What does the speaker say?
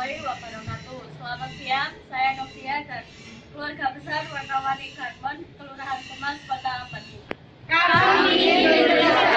warahmatullahi wabarakatuh. Selamat siang, saya Novia dan keluarga besar Warna-Warni Garmen, Kelurahan Kemas, Kota Batu. Kami